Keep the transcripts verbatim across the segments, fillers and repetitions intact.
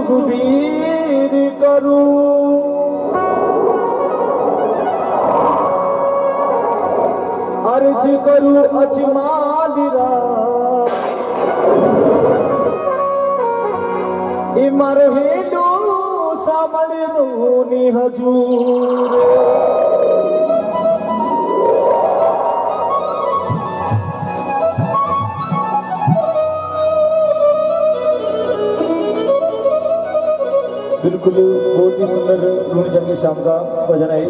सुखबीर करूं अर्ज करूं अजमालिरा इमर हेलो सामल नूनी हजूर बिल्कुल बहुत ही सुंदर लूनी चंगी शाम का भजन है।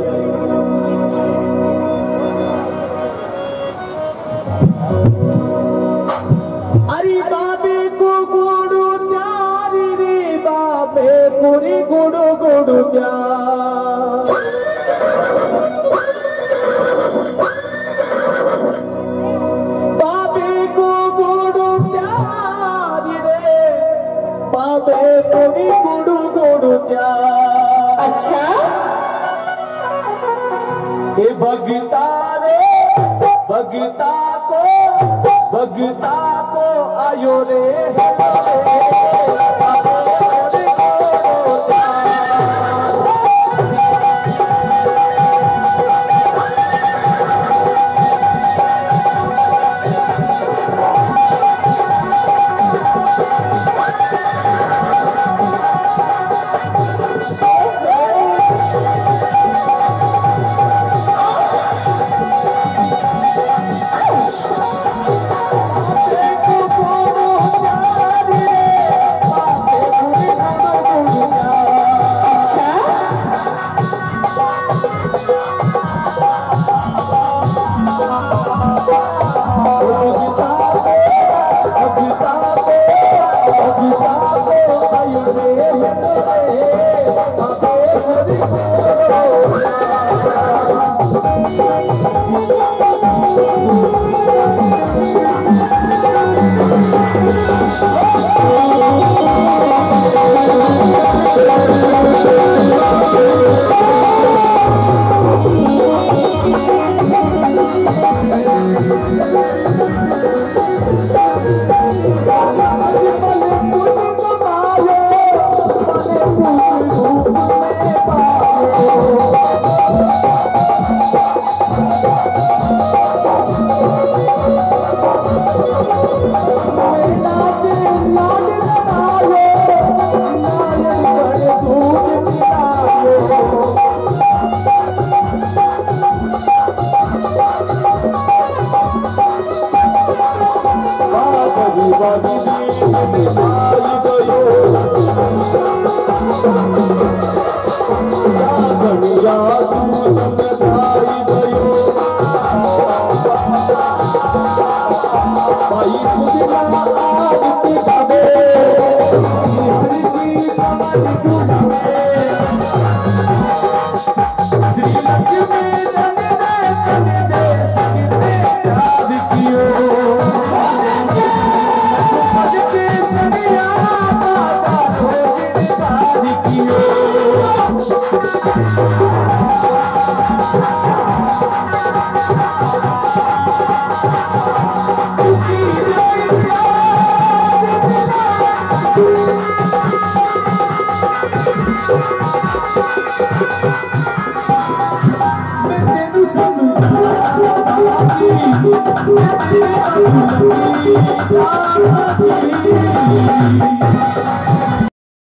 अरे बाबे को गुड़ू प्यारी रे बाबे कोरी गुड़ू गुड़ू प्यार बाबे को गुड़ू प्यारी रे बाबे कोरी गुड़ू गुड़ू प्यार। अच्छा ये भगता रे भगता को भगता को आयो रे जी